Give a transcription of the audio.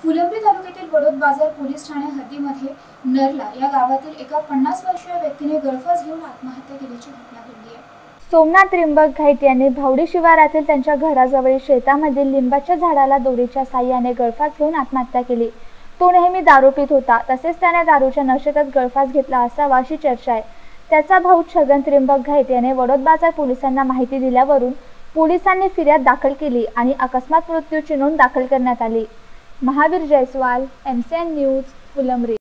फुलंब्री तालुक्यातील वडोद बाजार पोलीस ठाणे हद्दीमध्ये नरला या गावातील एका 50 वर्षीय व्यक्तीने गळफास घेऊन आत्महत्या केल्याची घटना घडली आहे। सोमनाथ त्रिंबक घाईत यांनी भावडी शिवारातील त्यांच्या घराजवळील शेतामधील लिंबाच्या झाडाला दोरीच्या साहाय्याने गळफास घेऊन आत्महत्या केली। तो नेहमी दारू पित होता, तसेच त्याने दारूच्या नशेतच गळफास घेतला असावा अशी चर्चा आहे। त्याचा भाऊ छगन त्रिंबक घाईत याने वडोद बाजार पोलिसांना माहिती दिल्यावरून पोलिसांनी फिर्याद दाखल केली आणि अकस्मात मृत्यूची नोंद दाखल करण्यात आली। Mahavir Jaiswal, MCN news, Phulambri.